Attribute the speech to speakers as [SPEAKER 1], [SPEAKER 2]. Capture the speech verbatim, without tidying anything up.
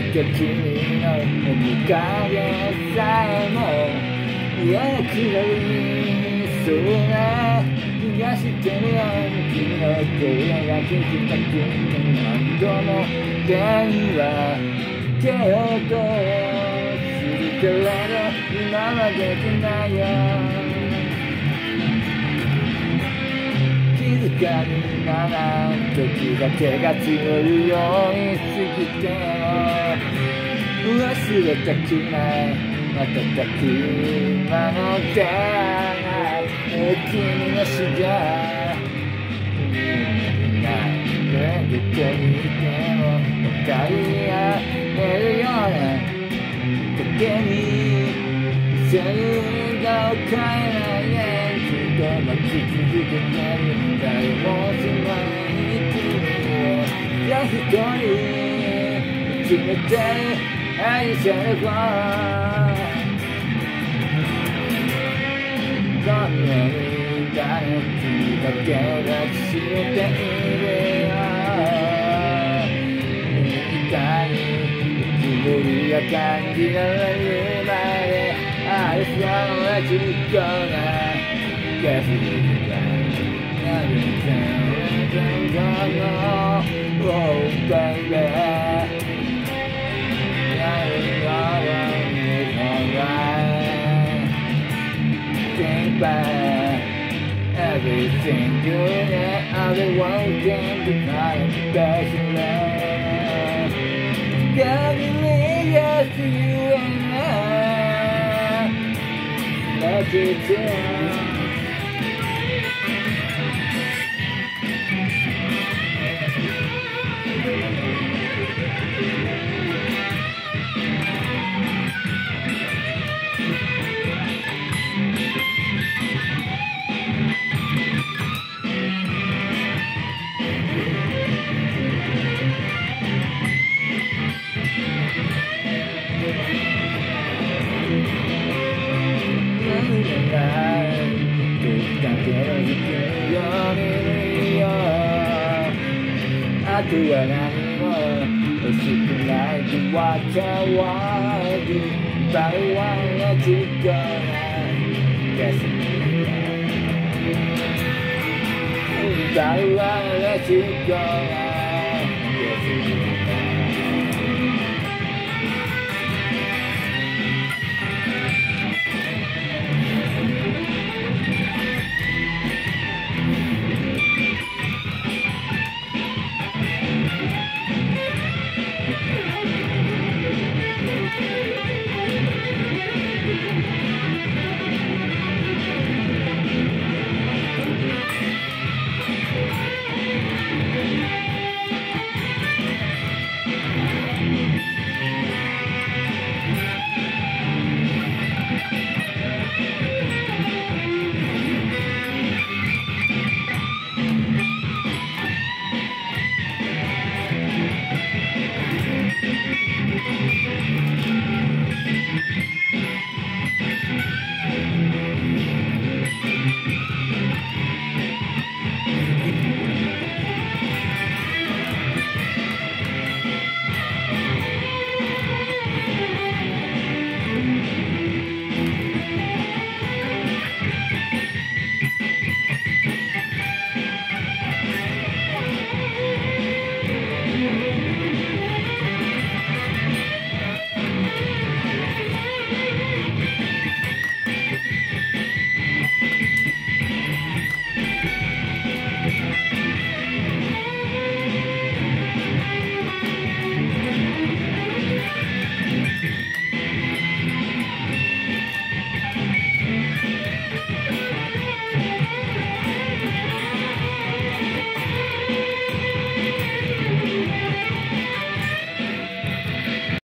[SPEAKER 1] 君の面影さえも嫌なくなりそうな気がしてるよ。君の声が聞きたくて何度も電話かけようとするけれど今はできないよ。静かにならん時だけが募るように過ぎても忘れたくない瞬く今の出会い君の死が見ないでどこにいても分かり合えるような影にせるがを変えないでずっと待ち続けてる誰もしない君をただ一人見つめて愛せればこんなに誰君だけが知っているよみたいに気持ちが感じられるまで愛されずっとな消す時間Everything is gonna oh baby Think back everything you need I don't want them to find the best in love God believe just you and I Let it downあとは何も欲しくないとわちゃわず誰は同じかな誰は同じかな